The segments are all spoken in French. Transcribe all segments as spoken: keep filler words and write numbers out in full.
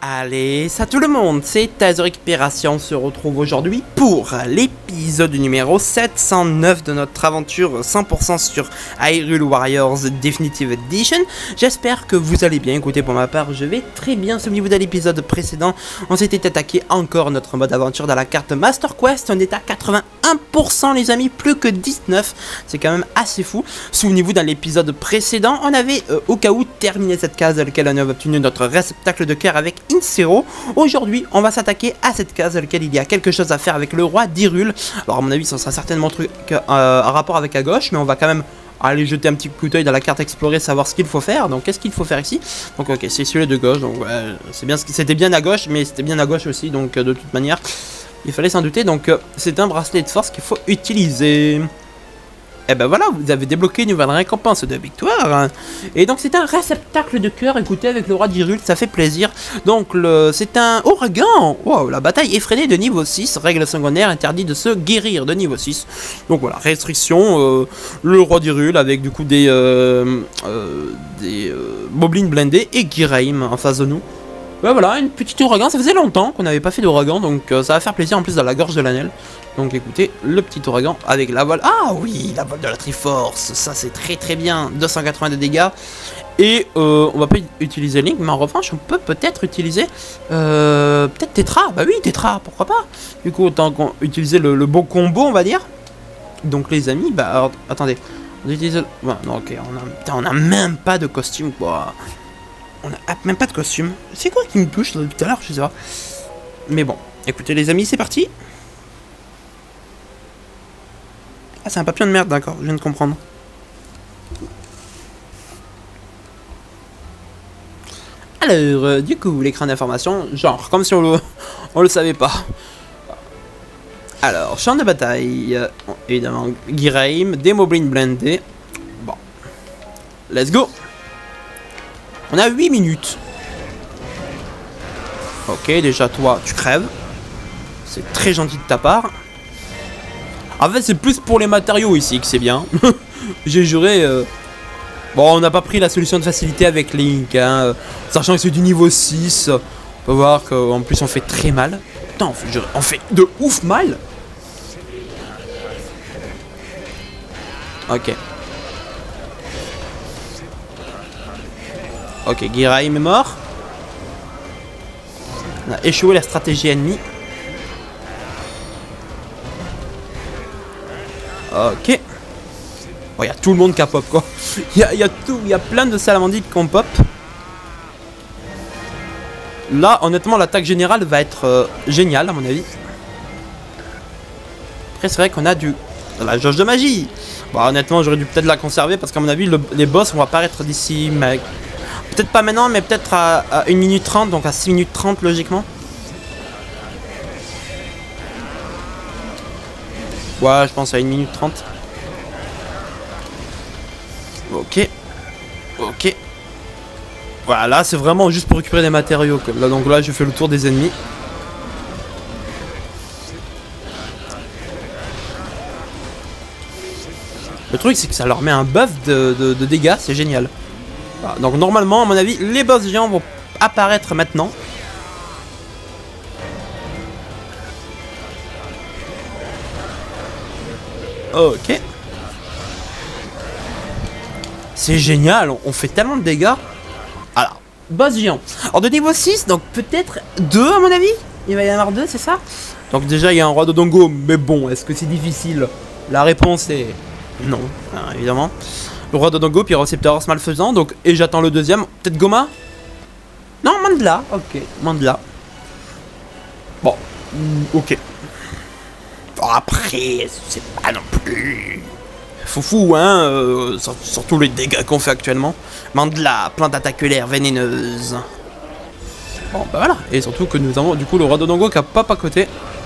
Allez, ça tout le monde, c'est Taz de Récupération, on se retrouve aujourd'hui pour l'épisode numéro sept cent neuf de notre aventure cent pour cent sur Hyrule Warriors Definitive Edition. J'espère que vous allez bien. Écoutez, pour ma part, je vais très bien. Souvenez-vous de l'épisode précédent, on s'était attaqué encore notre mode aventure dans la carte Master Quest. On est à quatre-vingt-un pour cent les amis, plus que dix-neuf, c'est quand même assez fou. Souvenez-vous, dans l'épisode précédent, on avait euh, au cas où terminé cette case dans laquelle on avait obtenu notre réceptacle de cœur avec Insero. Aujourd'hui, on va s'attaquer à cette case dans laquelle il y a quelque chose à faire avec le roi d'Hyrule. Alors à mon avis, ça sera certainement un truc euh, à rapport avec à gauche, mais on va quand même aller jeter un petit coup d'œil dans la carte explorer, savoir ce qu'il faut faire. Donc qu'est-ce qu'il faut faire ici? Donc ok, c'est celui de gauche, donc ouais, c'est bien, c'était bien à gauche, mais c'était bien à gauche aussi, donc euh, de toute manière, il fallait s'en douter. Donc euh, c'est un bracelet de force qu'il faut utiliser. Et ben voilà, vous avez débloqué une nouvelle récompense de victoire. Hein. Et donc c'est un réceptacle de cœur, écoutez, avec le roi d'Hyrule, ça fait plaisir. Donc c'est un ouragan. Wow, la bataille effrénée de niveau six, règle secondaire, interdit de se guérir de niveau six. Donc voilà, restriction, euh, le roi d'Hyrule avec du coup des, euh, euh, des euh, moblins blindés et Giraim en face de nous. Ouais, voilà, une petite ouragan, ça faisait longtemps qu'on n'avait pas fait d'ouragan, donc euh, ça va faire plaisir en plus dans la gorge de l'Anel. Donc écoutez, le petit ouragan avec la voile. Ah oui, la voile de la Triforce, ça c'est très très bien, deux cent quatre-vingts de dégâts. Et euh, on va pas utiliser Link, mais en revanche on peut peut-être utiliser euh, peut-être Tetra. Bah oui, Tetra, pourquoi pas. Du coup, autant qu'on utilise le, le bon combo, on va dire. Donc les amis, bah alors, attendez, on utilise... Ouais, non, ok, on a... Putain, on a même pas de costume, quoi. On a même pas de costume. C'est quoi qui me touche depuis tout à l'heure, je sais pas. Mais bon, écoutez les amis, c'est parti. Ah, c'est un papillon de merde, d'accord, je viens de comprendre. Alors, euh, du coup, l'écran d'information, genre, comme si on le, on le savait pas. Alors, champ de bataille, euh, évidemment, Giraim, des moblins blindés. Bon, let's go. On a huit minutes. Ok, déjà toi, tu crèves. C'est très gentil de ta part. En fait, c'est plus pour les matériaux ici que c'est bien. J'ai juré... Euh... Bon, on n'a pas pris la solution de facilité avec Link, hein, euh, sachant que c'est du niveau six. On peut voir qu'en plus on fait très mal. Putain, on fait, on fait de ouf mal. Ok. Ok, Giraim est mort. On a échoué la stratégie ennemie. Ok. Bon, il y a tout le monde qui a pop, quoi. Il y a, y a tout, il y a plein de salamandites qui ont pop. Là, honnêtement, l'attaque générale va être euh, géniale, à mon avis. Après, c'est vrai qu'on a du... la jauge de magie. Bon, honnêtement, j'aurais dû peut-être la conserver parce qu'à mon avis, le, les boss vont apparaître d'ici... Mais... peut-être pas maintenant, mais peut-être à, à une minute trente, donc à six minutes trente, logiquement. Ouais, je pense à une minute trente. Ok. Ok. Voilà, là, c'est vraiment juste pour récupérer des matériaux. Quoi. Là, donc là, je fais le tour des ennemis. Le truc, c'est que ça leur met un buff de, de, de dégâts, c'est génial. Voilà, donc normalement, à mon avis, les boss géants vont apparaître maintenant. Ok. C'est génial, on fait tellement de dégâts. Alors, boss géant. Alors de niveau six, donc peut-être deux à mon avis. Il va y en avoir deux, c'est ça? Donc déjà, il y a un roi de Dongo, mais bon, est-ce que c'est difficile? La réponse est non, hein, évidemment. Le roi de Dongo, puis récepteur malfaisant, donc, et j'attends le deuxième. Peut-être Goma? Non, Mandla, ok, Mandla. Bon, ok. Bon, après, c'est pas non plus foufou, hein, euh, surtout les dégâts qu'on fait actuellement. Mandla, plante attaquelaire vénéneuse. Bon, bah voilà, et surtout que nous avons du coup le roi de Dongo qui a pop à côté.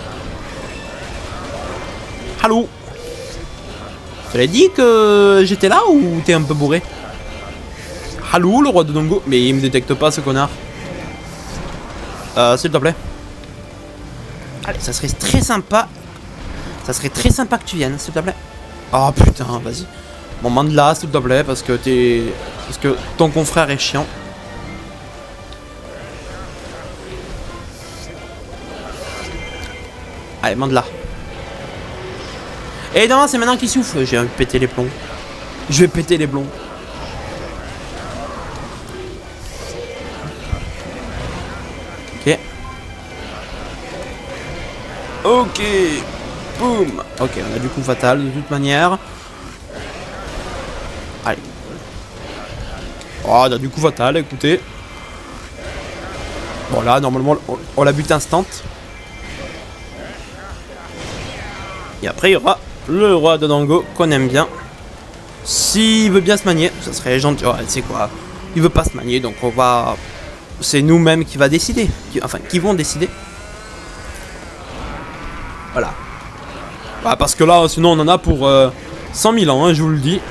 Allô? Tu l'as dit que j'étais là ou t'es un peu bourré? Allô, le roi de Dongo? Mais il me détecte pas, ce connard. Euh, s'il te plaît. Allez, ça serait très sympa. Ça serait très sympa que tu viennes, s'il te plaît. Oh putain, vas-y. Bon, Mandla, s'il te plaît, parce que t'es... Parce que ton confrère est chiant. Allez, mande là. Et non, c'est maintenant qu'il souffle. J'ai pété les plombs. Je vais péter les plombs. Ok. Ok. Boum. Ok, on a du coup fatal de toute manière. Allez. Oh, on a du coup fatal, écoutez. Bon là, normalement, on, on la bute instant. Et après, il y aura le roi de Dango qu'on aime bien. S'il veut bien se manier, ça serait gentil. Ouais, c'est quoi? Il veut pas se manier, donc on va... C'est nous-mêmes qui va décider. Enfin, qui vont décider. Voilà. Ouais, parce que là, sinon, on en a pour euh, cent mille ans, hein, je vous le dis.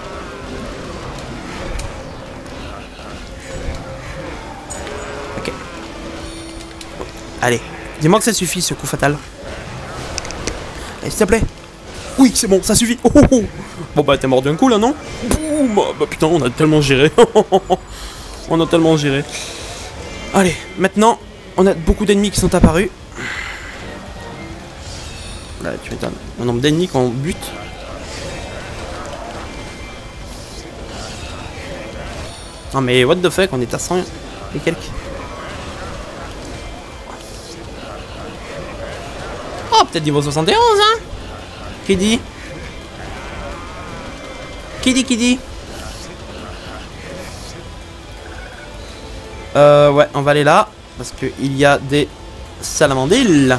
Ok. Allez. Dis-moi que ça suffit, ce coup fatal. Allez, s'il te plaît. Oui, c'est bon, ça suffit. Oh, oh, oh. Bon, bah, t'es mort d'un coup, là, non? Boum. Bah, putain, on a tellement géré. On a tellement géré. Allez, maintenant, on a beaucoup d'ennemis qui sont apparus. Là, tu m'étonnes. Le nombre d'ennemis qu'on bute. Non, mais what the fuck, on est à cent et quelques. Oh, peut-être niveau soixante et onze, hein? Qui dit? Qui dit, qui dit? Euh, ouais, on va aller là. Parce qu'il y a des salamandiles.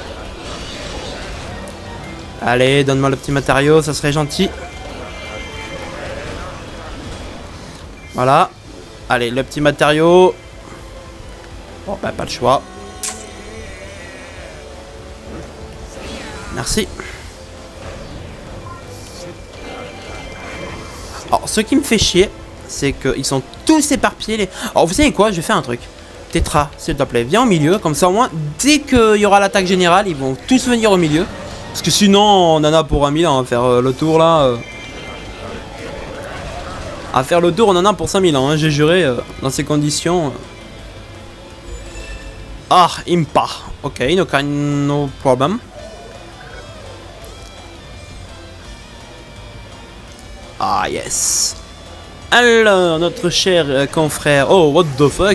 Allez, donne-moi le petit matériau, ça serait gentil. Voilà. Allez, le petit matériau. Bon, bah, pas le choix. Merci. Alors, ce qui me fait chier, c'est qu'ils sont tous éparpillés. Les... Alors, vous savez quoi? Je vais faire un truc. Tetra, s'il te plaît, viens au milieu. Comme ça, au moins, dès qu'il y aura l'attaque générale, ils vont tous venir au milieu. Parce que sinon, on en a pour un mille. On va faire euh, le tour, là. Euh... À faire le tour, on en a pour cinq mille ans. Hein, j'ai juré, euh, dans ces conditions. Euh... Ah, impa. Ok, no, no problem. Ah, yes. Alors, notre cher euh, confrère... Oh, what the fuck.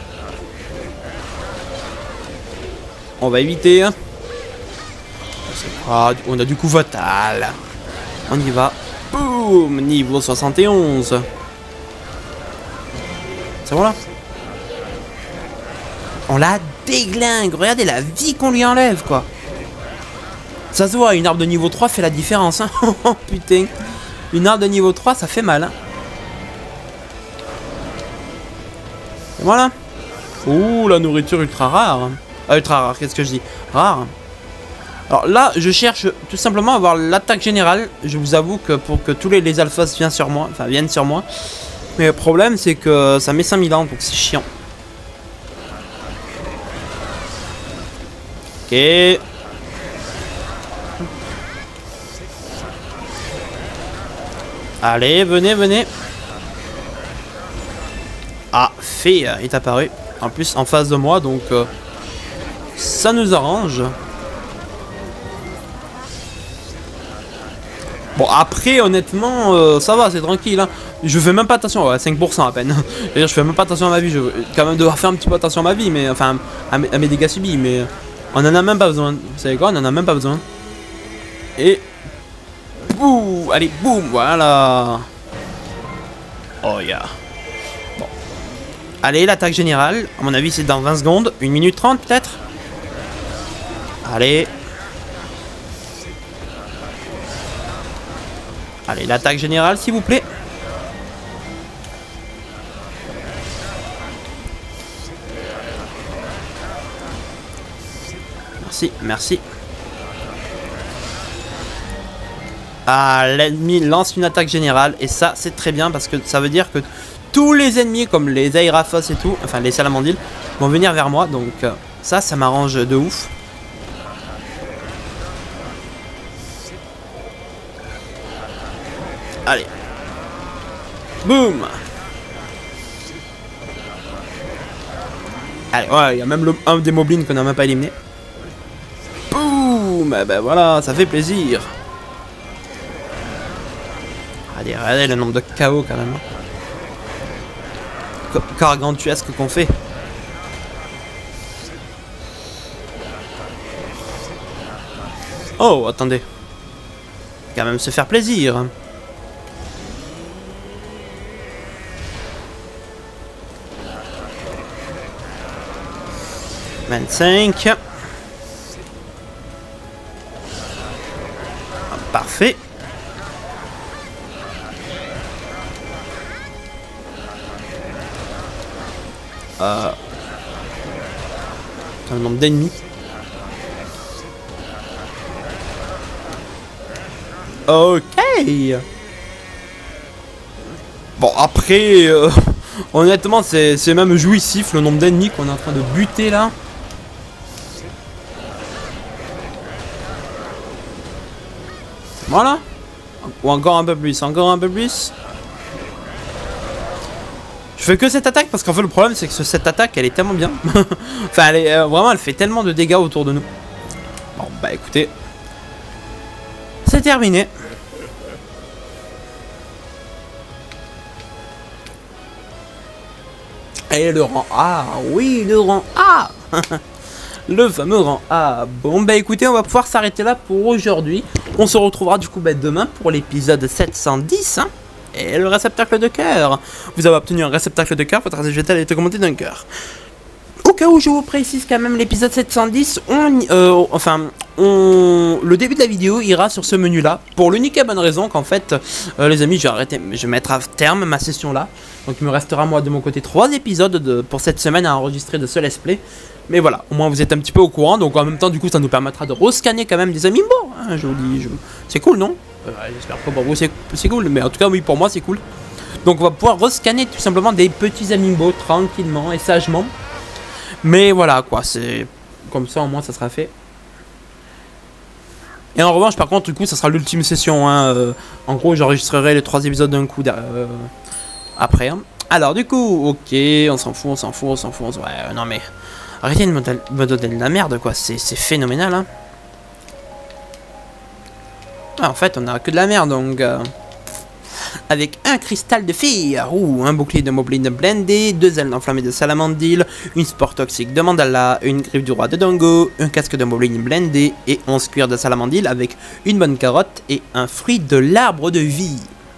On va éviter. Hein. Ah, on a du coup fatal. On y va. Boum. Niveau soixante et onze. C'est bon là? On la déglingue. Regardez la vie qu'on lui enlève, quoi. Ça se voit, une arme de niveau trois fait la différence. Hein. Oh, putain. Une arme de niveau trois, ça fait mal. Hein. Et voilà. Ouh, la nourriture ultra rare. Ah, ultra rare, qu'est-ce que je dis? Rare. Alors là, je cherche tout simplement à avoir l'attaque générale. Je vous avoue que pour que tous les, les alphas viennent sur moi, enfin viennent sur moi. Mais le problème, c'est que ça met cinq mille ans, donc c'est chiant. Ok. Allez, venez, venez. Ah, Fée est apparu. En plus, en face de moi, donc euh, ça nous arrange. Bon, après, honnêtement, euh, ça va, c'est tranquille. Hein. Je fais même pas attention, ouais, cinq pour cent à peine. D'ailleurs, je fais même pas attention à ma vie. Je veux quand même devoir faire un petit peu attention à ma vie, mais enfin, à mes, à mes dégâts subis. Mais on en a même pas besoin. Vous savez quoi? On en a même pas besoin. Et. Bouh! Allez, boum! Voilà! Oh yeah! Bon. Allez, l'attaque générale. À mon avis, c'est dans vingt secondes. une minute trente, peut-être? Allez. Allez, l'attaque générale, s'il vous plaît. Merci, merci. Ah, l'ennemi lance une attaque générale. Et ça, c'est très bien parce que ça veut dire que tous les ennemis, comme les Airaphos et tout, enfin les Salamandiles, vont venir vers moi. Donc euh, ça, ça m'arrange de ouf. Allez. Boum. Allez, ouais, il y a même le, un des moblins qu'on n'a même pas éliminé. Boum. boum, ben voilà, ça fait plaisir. Allez, regardez le nombre de K O quand même. Gargantuesque qu'on fait. Oh, attendez. Quand même se faire plaisir. vingt-cinq. Parfait. Euh... un nombre d'ennemis. Ok. Bon après, euh, honnêtement c'est même jouissif le nombre d'ennemis qu'on est en train de buter là. Voilà. Ou encore un peu plus, encore un peu plus. Je fais que cette attaque parce qu'en fait le problème c'est que cette attaque elle est tellement bien. Enfin elle est, euh, vraiment elle fait tellement de dégâts autour de nous. Bon bah écoutez. C'est terminé. Et le rang A, oui le rang A. Le fameux rang A. Bon bah écoutez, on va pouvoir s'arrêter là pour aujourd'hui. On se retrouvera du coup bah, demain pour l'épisode sept cent dix. Hein, et le réceptacle de cœur. Vous avez obtenu un réceptacle de cœur, votre adresse végétale est augmentée d'un cœur. Au cas où je vous précise quand même l'épisode sept cent dix, on, euh, enfin, on, le début de la vidéo ira sur ce menu là. Pour l'unique et bonne raison qu'en fait, euh, les amis, je vais arrêter, je vais mettre à terme ma session là. Donc il me restera moi de mon côté trois épisodes de, pour cette semaine à enregistrer de ce let's play. Mais voilà, au moins vous êtes un petit peu au courant. Donc en même temps du coup ça nous permettra de rescanner quand même des amis. Bon, hein, je vous dis, je... c'est cool non euh, j'espère que pour vous c'est cool. Mais en tout cas oui pour moi c'est cool. Donc on va pouvoir rescanner tout simplement des petits amiibo tranquillement et sagement. Mais voilà quoi, c'est comme ça au moins ça sera fait. Et en revanche par contre du coup ça sera l'ultime session hein. euh, En gros j'enregistrerai les trois épisodes d'un coup euh, après hein. Alors du coup ok on s'en fout, on s'en fout, on s'en fout, on s'en fout. Ouais non mais arrêtez de me donner de la merde quoi, c'est phénoménal hein. Ah, en fait on a que de la merde donc euh, avec un cristal de fer, ou un bouclier de Moblin blindé, deux ailes enflammées de Salamandile, une spore toxique de Mandala, une griffe du roi de Dongo, un casque de Moblin blindé et onze cuirs de Salamandile avec une bonne carotte et un fruit de l'arbre de vie.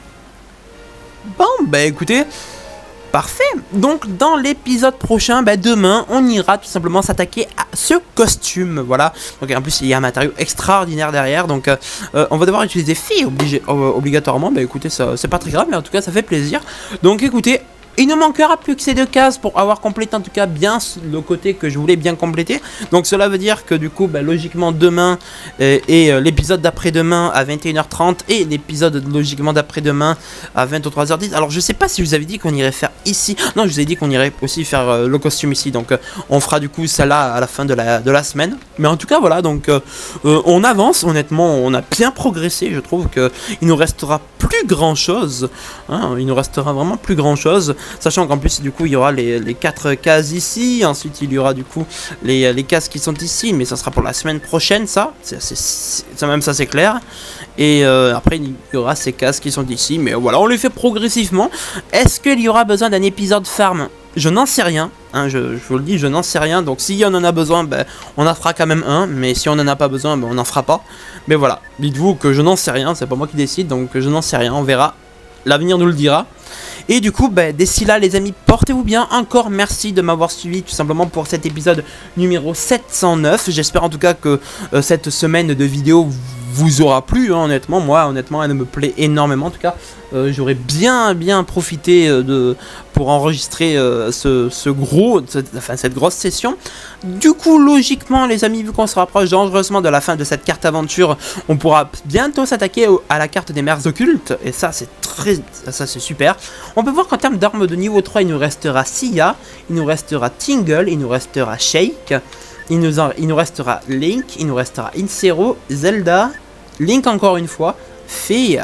Bon bah écoutez, parfait. Donc dans l'épisode prochain, bah, demain, on ira tout simplement s'attaquer à ce costume, voilà. Donc en plus il y a un matériau extraordinaire derrière, donc euh, on va devoir utiliser Fi obligé, euh, obligatoirement. Bah écoutez, c'est pas très grave, mais en tout cas ça fait plaisir. Donc écoutez, il ne manquera plus que ces deux cases pour avoir complété en tout cas bien le côté que je voulais bien compléter. Donc cela veut dire que du coup bah, logiquement demain euh, et euh, l'épisode d'après-demain à vingt et une heures trente et l'épisode logiquement d'après-demain à vingt-trois heures dix. Alors je sais pas si je vous avais dit qu'on irait faire ici. Non, je vous ai dit qu'on irait aussi faire euh, le costume ici. Donc euh, on fera du coup celle-là à la fin de la, de la semaine. Mais en tout cas voilà, donc euh, euh, on avance. Honnêtement on a bien progressé. Je trouve qu'il nous restera plus grand chose hein, il nous restera vraiment plus grand chose. Sachant qu'en plus du coup il y aura les, les quatre cases ici, ensuite il y aura du coup les, les cases qui sont ici, mais ça sera pour la semaine prochaine ça, c'est même ça c'est clair. Et euh, après il y aura ces cases qui sont ici, mais voilà on les fait progressivement. Est-ce qu'il y aura besoin d'un épisode farm? Je n'en sais rien, hein, je, je vous le dis, je n'en sais rien. Donc si on en a besoin, ben, on en fera quand même un. Mais si on n'en a pas besoin, ben, on n'en fera pas. Mais voilà, dites-vous que je n'en sais rien, c'est pas moi qui décide, donc je n'en sais rien, on verra. L'avenir nous le dira. Et du coup, bah, d'ici là, les amis, portez-vous bien. Encore merci de m'avoir suivi tout simplement pour cet épisode numéro sept cent neuf. J'espère en tout cas que euh, cette semaine de vidéo vous aura plu. Hein, honnêtement, moi, honnêtement, elle me plaît énormément. En tout cas, euh, j'aurais bien, bien profité euh, de pour enregistrer euh, ce, ce gros, cette, enfin cette grosse session. Du coup, logiquement, les amis, vu qu'on se rapproche dangereusement de la fin de cette carte aventure, on pourra bientôt s'attaquer à la carte des mers occultes. Et ça, c'est très, ça c'est super. On peut voir qu'en termes d'armes de niveau trois, il nous restera Sia, il nous restera Tingle, il nous restera Shake, il nous, en, il nous restera Link, il nous restera Insero, Zelda, Link encore une fois, Fée,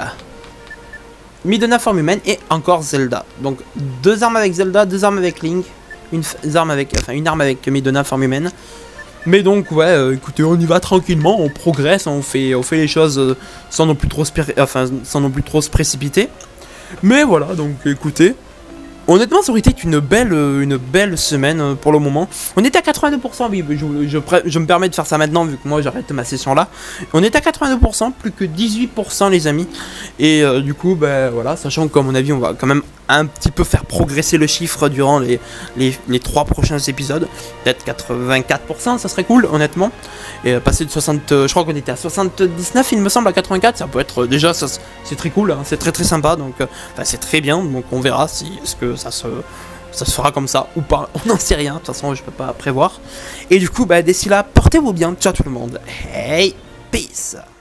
Midona forme humaine et encore Zelda. Donc deux armes avec Zelda, deux armes avec Link, une arme avec, enfin une arme avec Midona forme humaine. Mais donc ouais, euh, écoutez, on y va tranquillement, on progresse, on fait, on fait les choses euh, sans non plus trop se, enfin, sans non plus trop se précipiter. Mais voilà, donc écoutez, honnêtement ça aurait été une belle, une belle semaine pour le moment. On était à quatre-vingt-deux pour cent, oui, je, je, je me permets de faire ça maintenant vu que moi j'arrête ma session là. On est à quatre-vingt-deux pour cent, plus que dix-huit pour cent les amis. Et euh, du coup, ben voilà, sachant qu'à mon avis on va quand même un petit peu faire progresser le chiffre durant les, les, les trois prochains épisodes. Peut-être quatre-vingt-quatre pour cent, ça serait cool honnêtement. Et euh, passer de soixante, je crois qu'on était à soixante-dix-neuf il me semble, à quatre-vingt-quatre, ça peut être déjà, c'est très cool, hein, c'est très très sympa, donc euh, c'est très bien, donc on verra si est-ce que ça se, ça se fera comme ça ou pas, on n'en sait rien, de toute façon je peux pas prévoir. Et du coup, bah, d'ici là, portez-vous bien, ciao tout le monde, hey, peace.